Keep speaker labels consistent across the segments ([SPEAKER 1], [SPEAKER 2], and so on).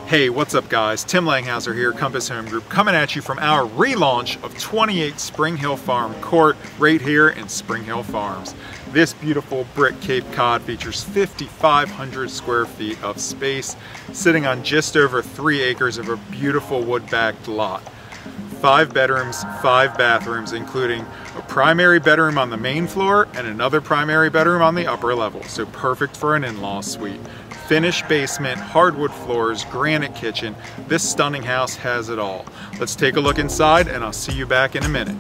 [SPEAKER 1] Hey, what's up guys? Tim Langhauser here, Compass Home Group, coming at you from our relaunch of 28 Springhill Farm Court right here in Springhill Farms. This beautiful brick Cape Cod features 5,500 square feet of space, sitting on just over 3 acres of a beautiful wood-backed lot. 5 bedrooms, 5 bathrooms, including a primary bedroom on the main floor and another primary bedroom on the upper level, so perfect for an in-law suite. Finished basement, hardwood floors, granite kitchen. This stunning house has it all. Let's take a look inside and I'll see you back in a minute.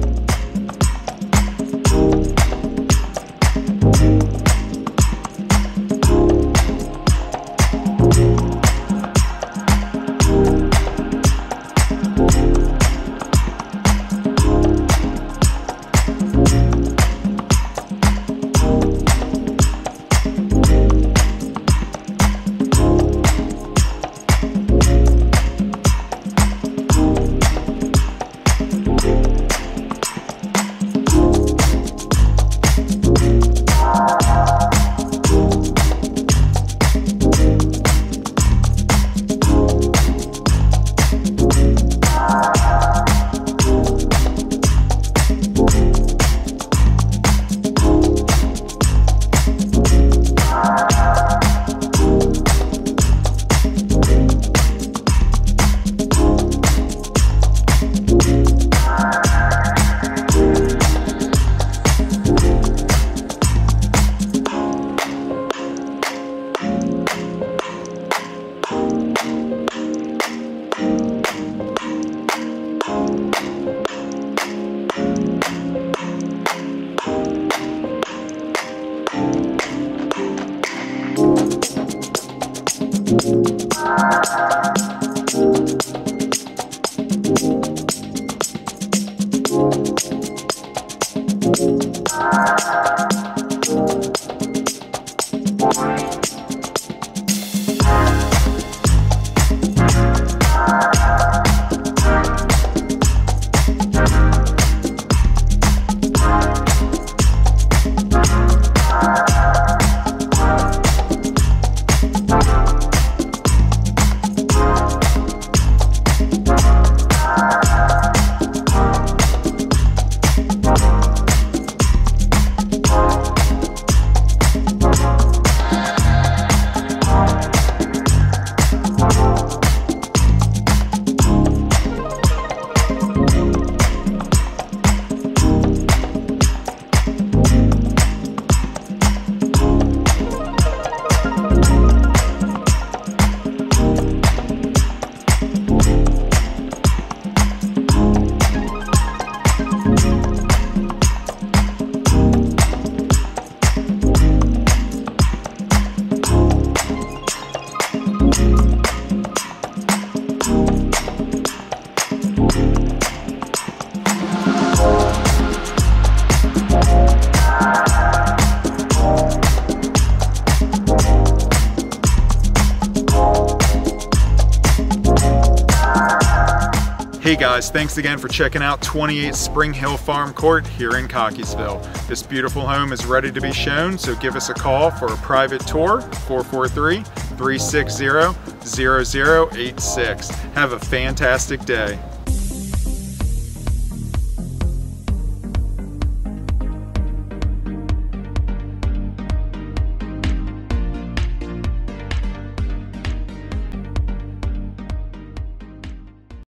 [SPEAKER 1] Hey guys, thanks again for checking out 28 Springhill Farm Court here in Cockeysville. This beautiful home is ready to be shown, so give us a call for a private tour, 443-360-0086. Have a fantastic day.